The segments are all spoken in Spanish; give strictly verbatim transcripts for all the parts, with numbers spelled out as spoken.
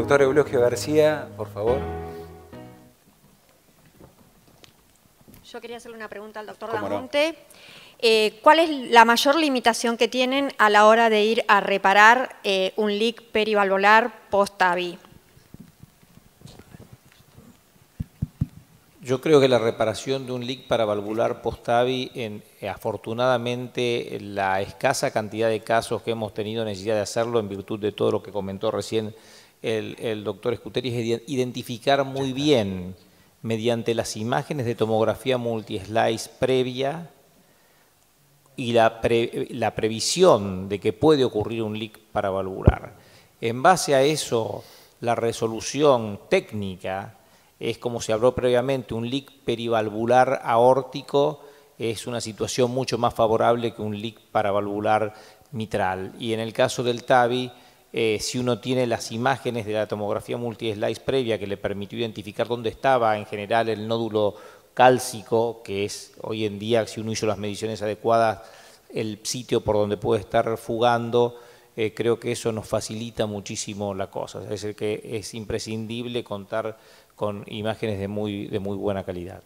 Doctor Eulogio García, por favor. Yo quería hacerle una pregunta al doctor ¿Cómo Damonte. No? Eh, ¿Cuál es la mayor limitación que tienen a la hora de ir a reparar eh, un leak perivalvular post-T A V I? Yo creo que la reparación de un leak paravalvular post-T A V I, en, eh, afortunadamente, la escasa cantidad de casos que hemos tenido necesidad de hacerlo en virtud de todo lo que comentó recién el, el doctor Scuteri, es identificar muy bien, mediante las imágenes de tomografía multi-slice previa y la, pre, la previsión de que puede ocurrir un leak paravalvular. En base a eso, la resolución técnica es, como se habló previamente, un leak perivalvular aórtico es una situación mucho más favorable que un leak paravalvular mitral. Y en el caso del T A V I, eh, si uno tiene las imágenes de la tomografía multi-slice previa que le permitió identificar dónde estaba en general el nódulo cálcico, que es hoy en día, si uno hizo las mediciones adecuadas, el sitio por donde puede estar fugando, eh, creo que eso nos facilita muchísimo la cosa. Es decir, que es imprescindible contar con imágenes de muy, de muy buena calidad.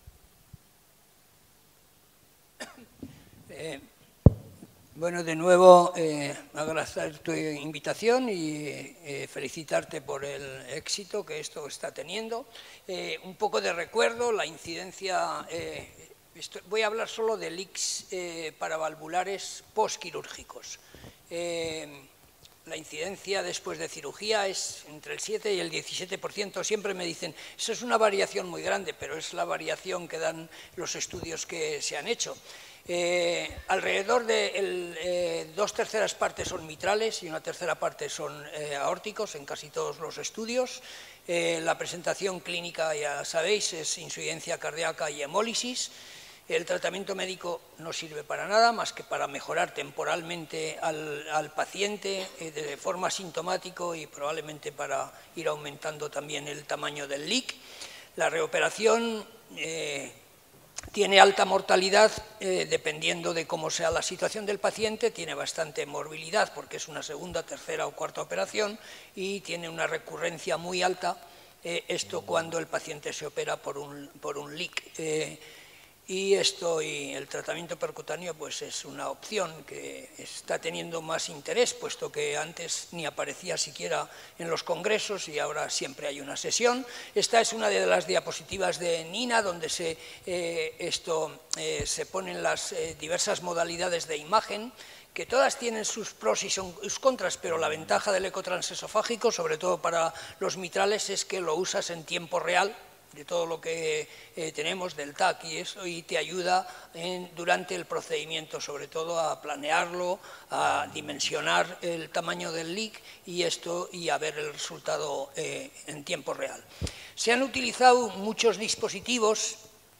Eh, bueno, de nuevo, eh, agradecer tu invitación y eh, felicitarte por el éxito que esto está teniendo. Eh, un poco de recuerdo, la incidencia, eh, esto, voy a hablar solo de leaks eh, paravalvulares postquirúrgicos. Eh, La incidencia después de cirugía es entre el siete y el diecisiete por ciento. Siempre me dicen, eso es una variación muy grande, pero es la variación que dan los estudios que se han hecho. Eh, alrededor de el, eh, dos terceras partes son mitrales y una tercera parte son eh, aórticos en casi todos los estudios. Eh, la presentación clínica, ya sabéis, es insuficiencia cardíaca y hemólisis. El tratamiento médico no sirve para nada más que para mejorar temporalmente al, al paciente eh, de forma asintomático y probablemente para ir aumentando también el tamaño del leak. La reoperación eh, tiene alta mortalidad eh, dependiendo de cómo sea la situación del paciente, tiene bastante morbilidad porque es una segunda, tercera o cuarta operación y tiene una recurrencia muy alta, eh, esto cuando el paciente se opera por un, por un leak. Eh, Y esto y el tratamiento percutáneo pues es una opción que está teniendo más interés, puesto que antes ni aparecía siquiera en los congresos y ahora siempre hay una sesión. Esta es una de las diapositivas de Nina, donde se, eh, esto, eh, se ponen las eh, diversas modalidades de imagen, que todas tienen sus pros y sus contras, pero la ventaja del ecotransesofágico, sobre todo para los mitrales, es que lo usas en tiempo real, de todo lo que eh, tenemos del T A C y eso, y te ayuda en, durante el procedimiento, sobre todo a planearlo, a dimensionar el tamaño del leak y esto y a ver el resultado eh, en tiempo real. Se han utilizado muchos dispositivos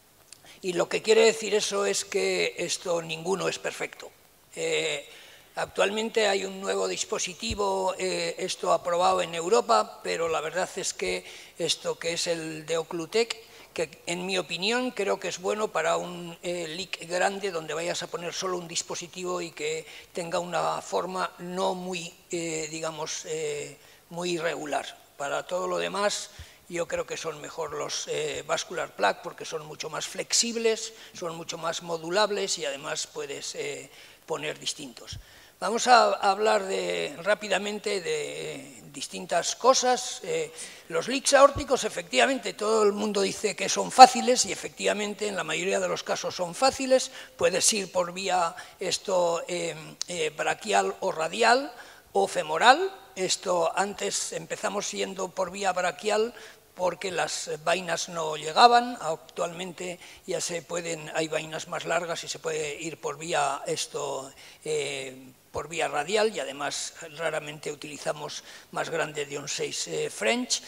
y lo que quiere decir eso es que esto ninguno es perfecto. Eh, Actualmente hay un nuevo dispositivo, eh, esto aprobado en Europa, pero la verdad es que esto que es el de Occlutech, que en mi opinión creo que es bueno para un eh, leak grande donde vayas a poner solo un dispositivo y que tenga una forma no muy, eh, digamos, eh, muy irregular. Para todo lo demás, yo creo que son mejor los eh, vascular plug porque son mucho más flexibles, son mucho más modulables y además puedes eh, poner distintos. Vamos a hablar de, rápidamente de distintas cosas. Eh, los leaks aórticos, efectivamente, todo el mundo dice que son fáciles y efectivamente en la mayoría de los casos son fáciles. Puedes ir por vía esto, eh, eh, braquial o radial o femoral. Esto antes empezamos yendo por vía braquial porque las vainas no llegaban. Actualmente ya se pueden, hay vainas más largas y se puede ir por vía esto eh, por vía radial y además raramente utilizamos más grande de un seis eh, French.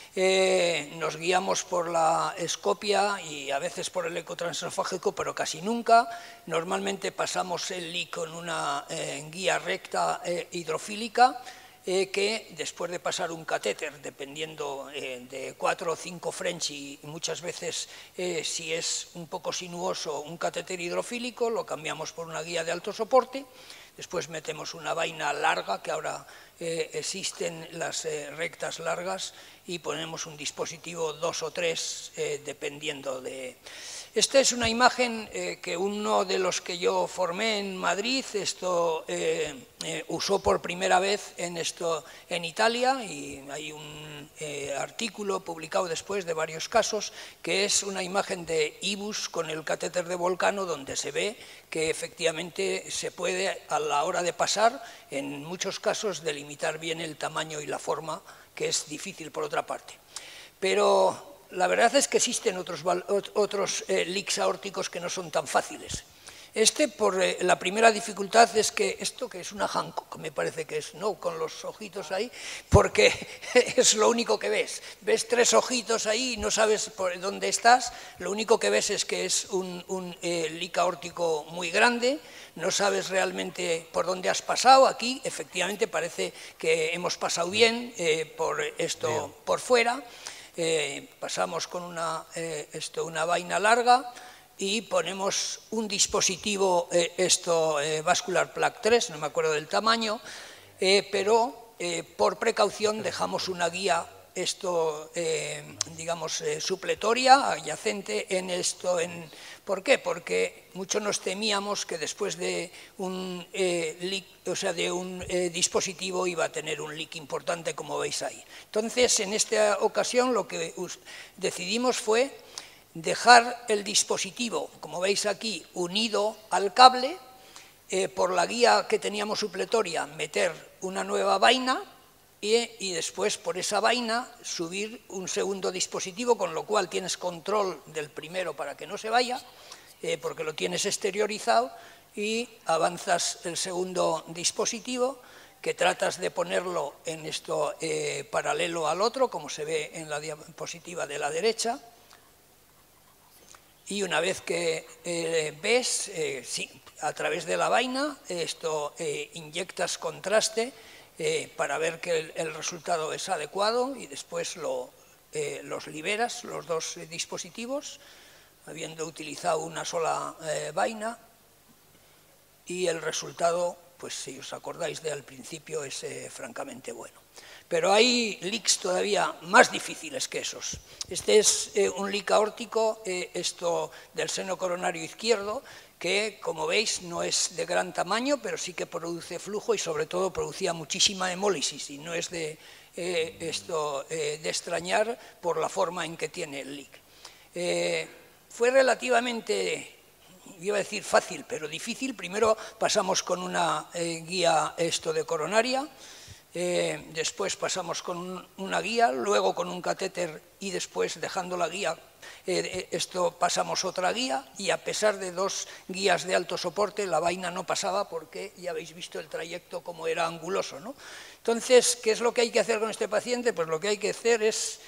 Eh, nos guiamos por la escopia y a veces por el ecotransesofágico, pero casi nunca. Normalmente pasamos el leak con una eh, guía recta eh, hidrofílica, Eh, que después de pasar un catéter, dependiendo eh, de cuatro o cinco French y muchas veces eh, si es un poco sinuoso un catéter hidrofílico, lo cambiamos por una guía de alto soporte. después metemos una vaina larga, que ahora eh, existen las eh, rectas largas, y ponemos un dispositivo dos o tres, eh, dependiendo de... Esta es una imagen eh, que uno de los que yo formé en Madrid esto, eh, eh, usó por primera vez en, esto, en Italia, y hay un eh, artículo publicado después de varios casos, que es una imagen de IBUS con el catéter de Volcano, donde se ve que efectivamente se puede, a la hora de pasar, en muchos casos delimitar bien el tamaño y la forma, que es difícil por otra parte. Pero la verdad es que existen otros, otros eh, leaks aórticos que no son tan fáciles. Este, por eh, la primera dificultad, es que esto, que es una Hancock, me parece que es, ¿no?, con los ojitos ahí, porque es lo único que ves. Ves tres ojitos ahí y no sabes por dónde estás, lo único que ves es que es un, un eh, leak aórtico muy grande, no sabes realmente por dónde has pasado. Aquí, efectivamente, parece que hemos pasado bien eh, por esto, bien. por fuera. Eh, pasamos con una, eh, esto, una vaina larga y ponemos un dispositivo, eh, esto, eh, Vascular Plug tres, no me acuerdo del tamaño, eh, pero eh, por precaución dejamos una guía, esto, eh, digamos, eh, supletoria, adyacente en esto. En, ¿Por qué? Porque mucho nos temíamos que después de un, eh, leak, o sea, de un eh, dispositivo iba a tener un leak importante, como veis ahí. Entonces, en esta ocasión lo que decidimos fue dejar el dispositivo, como veis aquí, unido al cable, eh, por la guía que teníamos supletoria, meter una nueva vaina, Y, y después por esa vaina subir un segundo dispositivo, con lo cual tienes control del primero para que no se vaya, eh, porque lo tienes exteriorizado, y avanzas el segundo dispositivo, que tratas de ponerlo en esto eh, paralelo al otro, como se ve en la diapositiva de la derecha, y una vez que eh, ves, eh, sí, a través de la vaina, esto eh, inyectas contraste, Eh, para ver que el, el resultado es adecuado, y después lo, eh, los liberas, los dos eh, dispositivos, habiendo utilizado una sola eh, vaina, y el resultado, pues si os acordáis de al principio, es eh, francamente bueno. Pero hay leaks todavía más difíciles que esos. Este es eh, un leak aórtico, eh, esto del seno coronario izquierdo, que, como veis, no es de gran tamaño, pero sí que produce flujo y sobre todo producía muchísima hemólisis, y no es de, eh, esto, eh, de extrañar por la forma en que tiene el leak. Eh, fue relativamente, iba a decir fácil, pero difícil. Primero pasamos con una eh, guía esto de coronaria, eh, después pasamos con un, una guía, luego con un catéter, y después, dejando la guía, Eh, esto pasamos otra guía, y a pesar de dos guías de alto soporte, la vaina no pasaba, porque ya habéis visto el trayecto como era anguloso, ¿no? Entonces, ¿qué es lo que hay que hacer con este paciente? Pues lo que hay que hacer es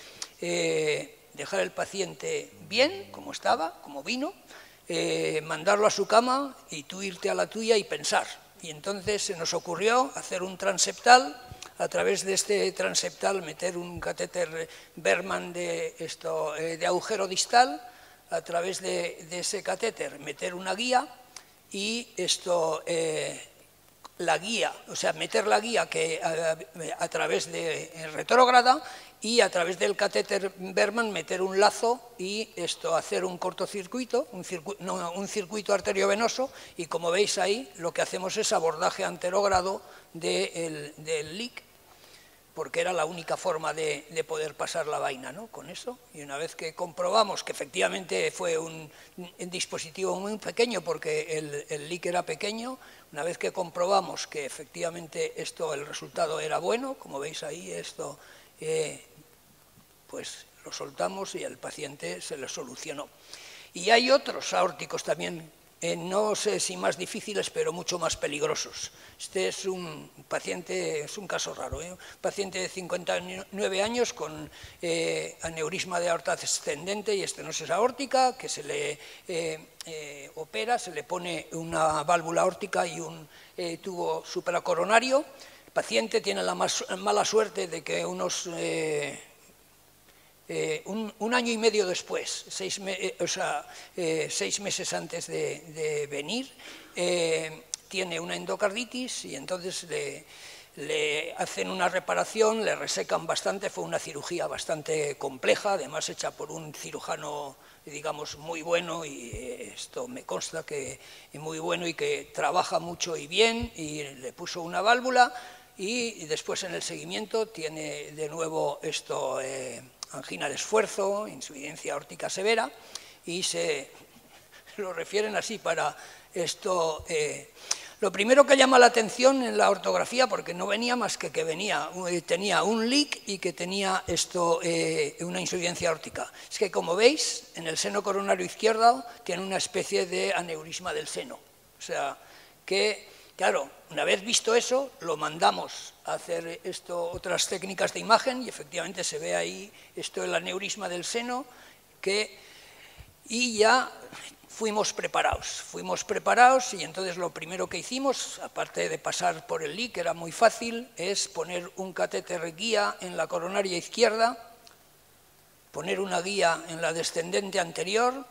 eh, dejar el paciente bien, como estaba, como vino, eh, mandarlo a su cama y tú irte a la tuya y pensar. Y entonces se nos ocurrió hacer un transeptal, a través de este transeptal meter un catéter Berman de, esto, eh, de agujero distal, a través de, de ese catéter meter una guía, y esto, eh, la guía, o sea, meter la guía que a, a través de retrógrada, y a través del catéter Berman meter un lazo y esto, hacer un cortocircuito, un circuito, no, un circuito arteriovenoso, y como veis ahí, lo que hacemos es abordaje anterógrado de el, del leak, porque era la única forma de, de poder pasar la vaina, ¿no?, con eso. Y una vez que comprobamos que efectivamente fue un, un dispositivo muy pequeño, porque el, el leak era pequeño, una vez que comprobamos que efectivamente esto, el resultado era bueno, como veis ahí, esto, eh, pues lo soltamos y al paciente se le solucionó. Y hay otros aórticos también, eh, no sé si más difíciles, pero mucho más peligrosos. Este es un paciente, es un caso raro, ¿eh? Un paciente de cincuenta y nueve años con eh, aneurisma de aorta ascendente y estenosis aórtica, que se le eh, eh, opera, se le pone una válvula aórtica y un eh, tubo supracoronario. El paciente tiene la más, mala suerte de que unos... Eh, Eh, un, un año y medio después, seis, me, eh, o sea, eh, seis meses antes de, de venir, eh, tiene una endocarditis y entonces le, le hacen una reparación, le resecan bastante, fue una cirugía bastante compleja, además hecha por un cirujano, digamos, muy bueno, y esto me consta que es muy bueno y que trabaja mucho y bien, y le puso una válvula, y después en el seguimiento tiene de nuevo esto, eh, angina de esfuerzo, insuficiencia aórtica severa, y se lo refieren así para esto. Eh, lo primero que llama la atención en la ortografía, porque no venía más que que venía, tenía un leak y que tenía esto, eh, una insuficiencia aórtica. Es que, como veis, en el seno coronario izquierdo tiene una especie de aneurisma del seno. O sea, que, claro, una vez visto eso, lo mandamos a hacer esto, otras técnicas de imagen, y efectivamente se ve ahí esto, el aneurisma del seno, que, y ya fuimos preparados, fuimos preparados y entonces lo primero que hicimos, aparte de pasar por el leak, que era muy fácil, es poner un catéter guía en la coronaria izquierda, poner una guía en la descendente anterior,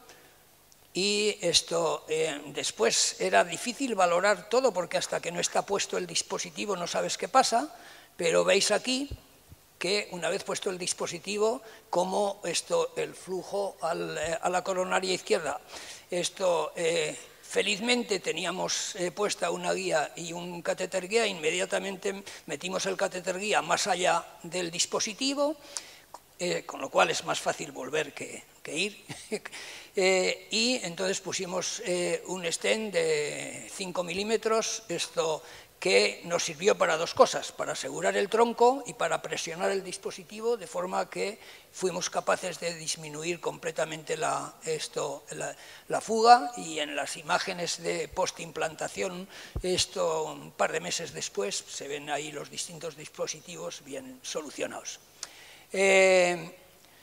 y esto, eh, después era difícil valorar todo porque hasta que no está puesto el dispositivo no sabes qué pasa, pero veis aquí que una vez puesto el dispositivo, como esto, el flujo al, eh, a la coronaria izquierda. Esto, eh, felizmente teníamos eh, puesta una guía y un catéter guía, inmediatamente metimos el catéter guía más allá del dispositivo, eh, con lo cual es más fácil volver que, que ir, eh, y entonces pusimos eh, un stent de cinco milímetros, esto, que nos sirvió para dos cosas, para asegurar el tronco y para presionar el dispositivo, de forma que fuimos capaces de disminuir completamente la, esto, la, la fuga, y en las imágenes de postimplantación, esto un par de meses después, se ven ahí los distintos dispositivos bien solucionados. Eh,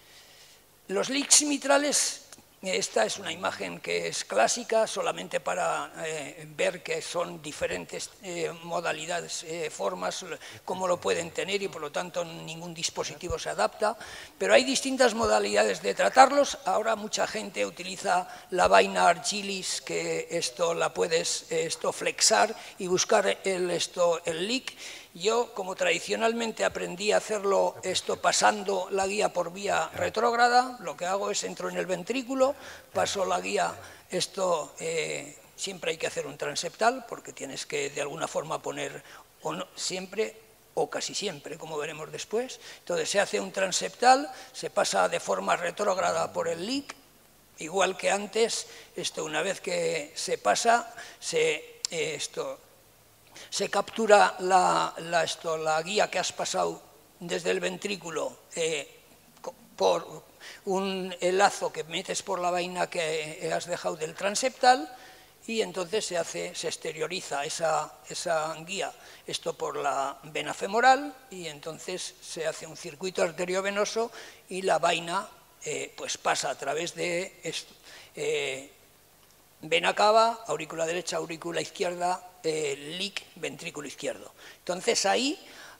los leaks mitrales. Esta es una imagen que es clásica, solamente para eh, ver que son diferentes eh, modalidades, eh, formas, cómo lo pueden tener, y por lo tanto ningún dispositivo se adapta, pero hay distintas modalidades de tratarlos. Ahora mucha gente utiliza la vaina Argilis, que esto la puedes esto, flexar y buscar el, esto, el leak. Yo, como tradicionalmente aprendí a hacerlo esto pasando la guía por vía retrógrada, lo que hago es entro en el ventrículo, paso la guía, esto eh, siempre hay que hacer un transeptal, porque tienes que de alguna forma poner, o no, siempre o casi siempre, como veremos después. Entonces se hace un transeptal, se pasa de forma retrógrada por el leak, igual que antes, esto una vez que se pasa, se, eh, esto... se captura la, la, esto, la guía que has pasado desde el ventrículo eh, por un el lazo que metes por la vaina que has dejado del transeptal, y entonces se hace, se exterioriza esa, esa guía, esto por la vena femoral, y entonces se hace un circuito arteriovenoso y la vaina eh, pues pasa a través de esto, eh, vena cava, aurícula derecha, aurícula izquierda, eh, leak, ventrículo izquierdo. Entonces ahí,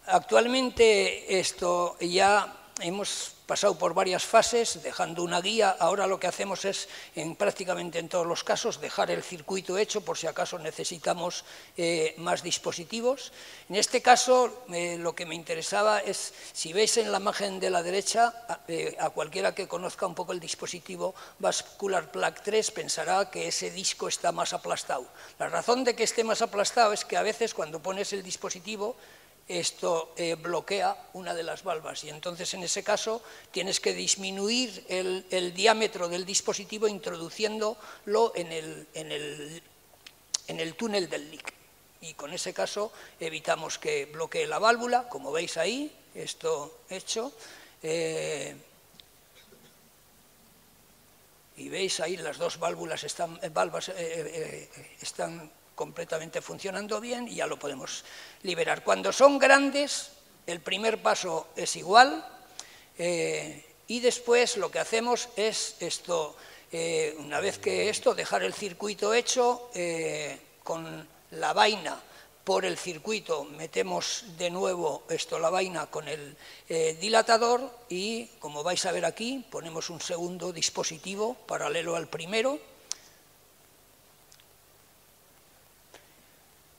actualmente esto ya hemos pasado por varias fases, dejando una guía. Ahora lo que hacemos es, en prácticamente en todos los casos, dejar el circuito hecho por si acaso necesitamos eh, más dispositivos. En este caso, eh, lo que me interesaba es, si veis en la imagen de la derecha, eh, a cualquiera que conozca un poco el dispositivo Vascular Plaque tres pensará que ese disco está más aplastado. La razón de que esté más aplastado es que a veces cuando pones el dispositivo, esto eh, bloquea una de las valvas, y entonces en ese caso tienes que disminuir el, el diámetro del dispositivo introduciéndolo en el, en, el, en el túnel del leak, y con ese caso evitamos que bloquee la válvula, como veis ahí, esto hecho. Eh, y veis ahí las dos válvulas están, valvas, eh, eh, están completamente funcionando bien, y ya lo podemos liberar. Cuando son grandes, el primer paso es igual, eh, y después lo que hacemos es esto, eh, una vez que esto, dejar el circuito hecho, eh, con la vaina por el circuito, metemos de nuevo esto, la vaina con el eh, dilatador, y como vais a ver aquí, ponemos un segundo dispositivo paralelo al primero.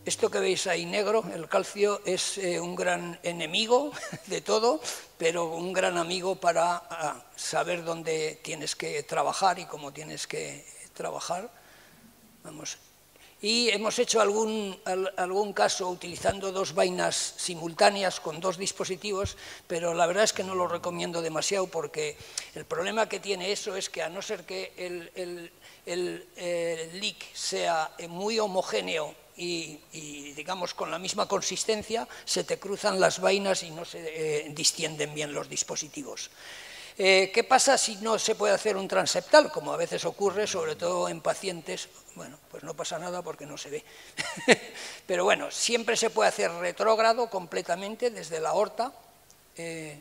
Esto que veis ahí negro, el calcio, es eh, un gran enemigo de todo, pero un gran amigo para a, saber dónde tienes que trabajar y cómo tienes que trabajar. Vamos. Y hemos hecho algún, al, algún caso utilizando dos vainas simultáneas con dos dispositivos, pero la verdad es que no lo recomiendo demasiado porque el problema que tiene eso es que a no ser que el, el, el, el leak sea muy homogéneo y, y digamos con la misma consistencia, se te cruzan las vainas y no se eh, distienden bien los dispositivos. Eh, ¿Qué pasa si no se puede hacer un transeptal? Como a veces ocurre, sobre todo en pacientes, bueno, pues no pasa nada porque no se ve. Pero bueno, siempre se puede hacer retrógrado completamente desde la aorta, eh,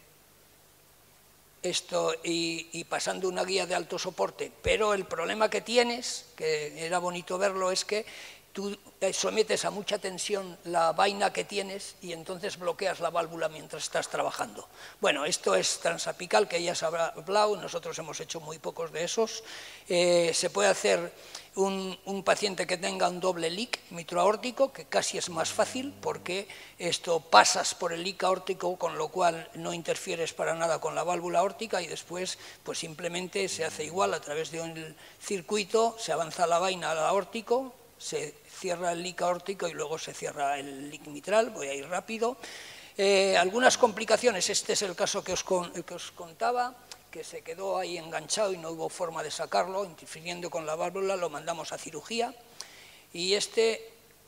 esto y, y pasando una guía de alto soporte, pero el problema que tienes, que era bonito verlo, es que tú sometes a mucha tensión la vaina que tienes y entonces bloqueas la válvula mientras estás trabajando. Bueno, esto es transapical, que ya se habrá hablado, nosotros hemos hecho muy pocos de esos. Eh, se puede hacer un, un paciente que tenga un doble leak mitroaórtico, que casi es más fácil porque esto pasas por el leak aórtico, con lo cual no interfieres para nada con la válvula aórtica y después pues simplemente se hace igual a través de un circuito, se avanza la vaina al aórtico, se cierra el leak aórtico y luego se cierra el leak mitral. Voy a ir rápido. Eh, algunas complicaciones, este es el caso que os, con, que os contaba, que se quedó ahí enganchado y no hubo forma de sacarlo, interfiriendo con la válvula, lo mandamos a cirugía. Y este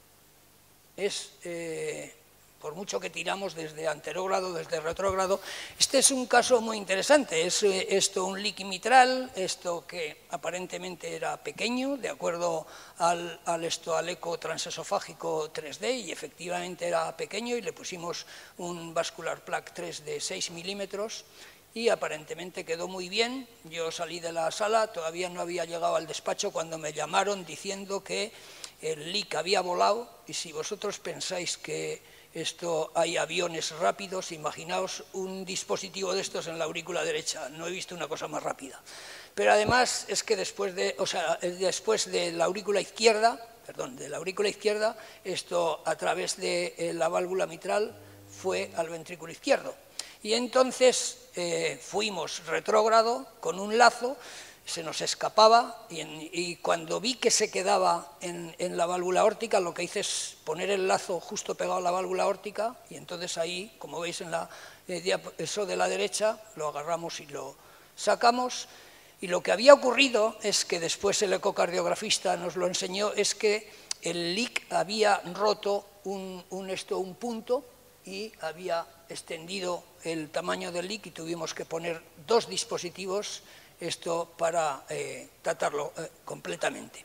es, eh, por mucho que tiramos desde anterógrado, desde retrógrado, este es un caso muy interesante. Es eh, esto un leak mitral, esto que aparentemente era pequeño, de acuerdo al, al, esto, al eco transesofágico tres D, y efectivamente era pequeño, y le pusimos un vascular plaque tres de seis milímetros, y aparentemente quedó muy bien. Yo salí de la sala, todavía no había llegado al despacho cuando me llamaron diciendo que el leak había volado, y si vosotros pensáis que esto hay aviones rápidos, imaginaos un dispositivo de estos en la aurícula derecha, no he visto una cosa más rápida. Pero además es que después de, o sea, después de la aurícula izquierda, perdón, de la aurícula izquierda, esto a través de la válvula mitral fue al ventrículo izquierdo. Y entonces eh, fuimos retrógrado con un lazo, se nos escapaba y, en, y cuando vi que se quedaba en, en la válvula aórtica, lo que hice es poner el lazo justo pegado a la válvula aórtica y entonces ahí, como veis en la, eh, eso de la derecha, lo agarramos y lo sacamos. Y lo que había ocurrido es que después el ecocardiografista nos lo enseñó, es que el leak había roto un, un, esto, un punto y había extendido el tamaño del leak y tuvimos que poner dos dispositivos esto para eh, tratarlo eh, completamente.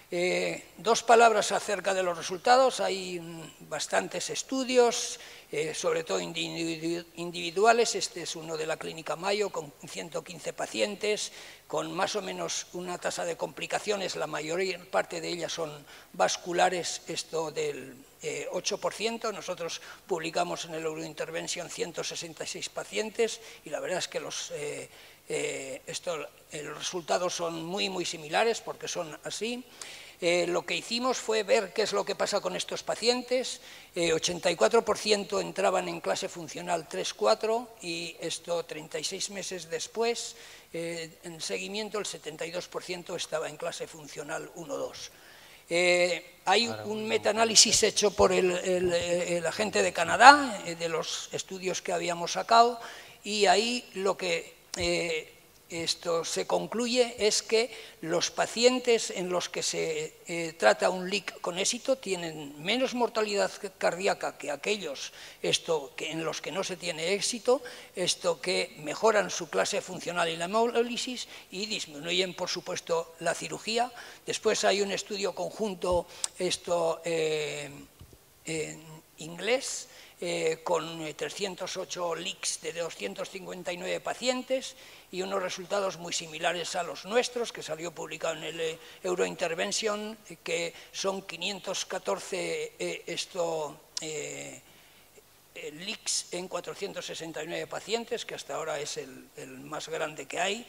Eh, dos palabras acerca de los resultados. Hay mm, bastantes estudios, eh, sobre todo individuales. Este es uno de la Clínica Mayo con ciento quince pacientes, con más o menos una tasa de complicaciones, la mayor parte de ellas son vasculares, esto del eh, ocho por ciento. Nosotros publicamos en el Eurointervention ciento sesenta y seis pacientes y la verdad es que los... Eh, Eh, esto, eh, los resultados son muy, muy similares porque son así. Eh, lo que hicimos fue ver qué es lo que pasa con estos pacientes. Eh, ochenta y cuatro por ciento entraban en clase funcional tres cuatro y esto treinta y seis meses después, eh, en seguimiento, el setenta y dos por ciento estaba en clase funcional uno dos. Eh, hay un metaanálisis hecho por el, el, el agente de Canadá, eh, de los estudios que habíamos sacado, y ahí lo que Eh, esto se concluye es que los pacientes en los que se eh, trata un leak con éxito tienen menos mortalidad cardíaca que aquellos esto, que en los que no se tiene éxito, esto que mejoran su clase funcional y la hemólisis y disminuyen, por supuesto, la cirugía. Después hay un estudio conjunto esto, eh, en inglés, Eh, con trescientos ocho leaks de doscientos cincuenta y nueve pacientes y unos resultados muy similares a los nuestros, que salió publicado en el eh, Eurointervention, eh, que son quinientos catorce eh, esto, eh, eh, leaks en cuatrocientos sesenta y nueve pacientes, que hasta ahora es el, el más grande que hay.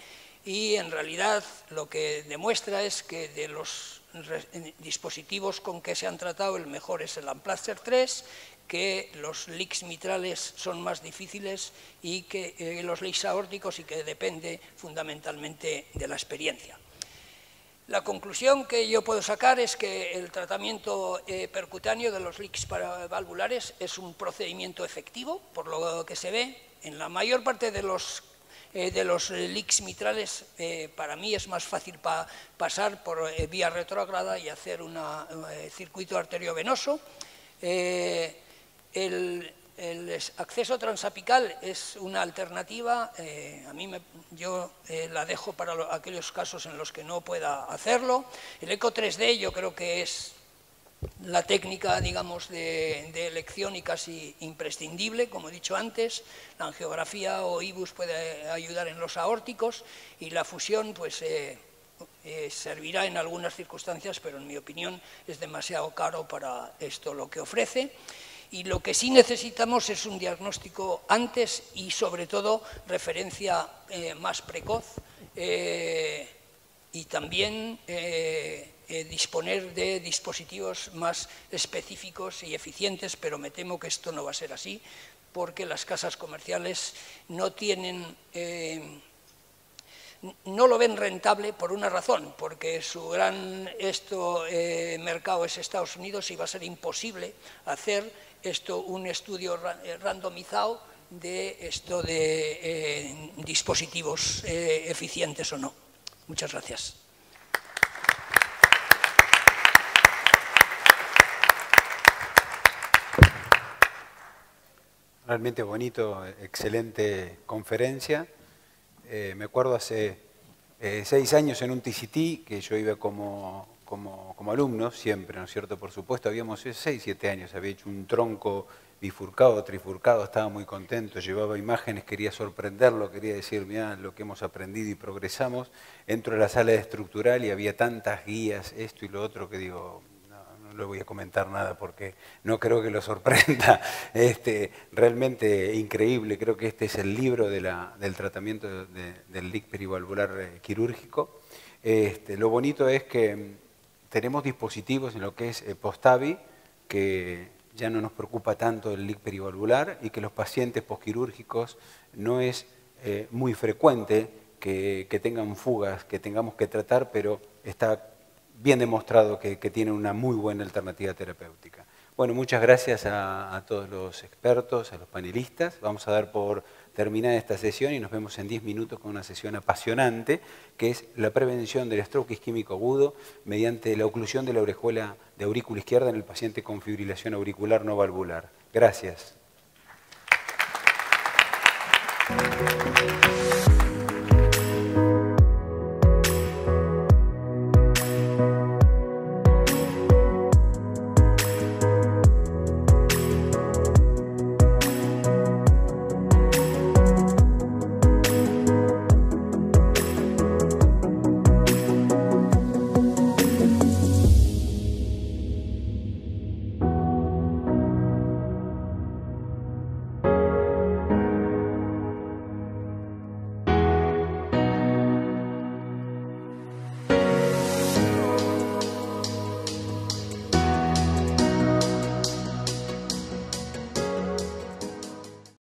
y en realidad lo que demuestra es que de los dispositivos con que se han tratado el mejor es el Amplatzer tres, que los leaks mitrales son más difíciles y que eh, los leaks aórticos y que depende fundamentalmente de la experiencia. La conclusión que yo puedo sacar es que el tratamiento eh, percutáneo de los leaks valvulares es un procedimiento efectivo, por lo que se ve. En la mayor parte de los, eh, de los leaks mitrales, eh, para mí es más fácil pa pasar por eh, vía retrógrada y hacer un eh, circuito arteriovenoso. Eh, el, el acceso transapical es una alternativa, eh, a mí me, yo eh, la dejo para lo, aquellos casos en los que no pueda hacerlo. El eco tres D yo creo que es la técnica, digamos, de, de elección y casi imprescindible, como he dicho antes. La angiografía o I B U S puede ayudar en los aórticos y la fusión pues eh, eh, servirá en algunas circunstancias, pero en mi opinión es demasiado caro para esto lo que ofrece. Y lo que sí necesitamos es un diagnóstico antes y, sobre todo, referencia eh, más precoz eh, y también eh, eh, disponer de dispositivos más específicos y eficientes, pero me temo que esto no va a ser así, porque las casas comerciales no tienen... Eh, no lo ven rentable por una razón, porque su gran esto, eh, mercado es Estados Unidos y va a ser imposible hacer esto un estudio randomizado de esto de eh, dispositivos eh, eficientes o no. Muchas gracias. Realmente bonito, excelente conferencia. Eh, me acuerdo hace eh, seis años en un T C T, que yo iba como, como, como alumno siempre, ¿no es cierto? Por supuesto, habíamos seis, siete años, había hecho un tronco bifurcado, trifurcado, estaba muy contento, llevaba imágenes, quería sorprenderlo, quería decir, mirá lo que hemos aprendido y progresamos. Entro a la sala de estructural y había tantas guías, esto y lo otro, que digo... No le voy a comentar nada porque no creo que lo sorprenda. Este, realmente increíble, creo que este es el libro de la, del tratamiento de, del leak perivalvular eh, quirúrgico. Este, lo bonito es que tenemos dispositivos en lo que es eh, post-TAVI, que ya no nos preocupa tanto el leak perivalvular y que los pacientes postquirúrgicos no es eh, muy frecuente que, que tengan fugas, que tengamos que tratar, pero está bien demostrado que, que tiene una muy buena alternativa terapéutica. Bueno, muchas gracias a, a todos los expertos, a los panelistas. Vamos a dar por terminada esta sesión y nos vemos en diez minutos con una sesión apasionante, que es la prevención del stroke isquémico agudo mediante la oclusión de la orejuela de aurícula izquierda en el paciente con fibrilación auricular no valvular. Gracias.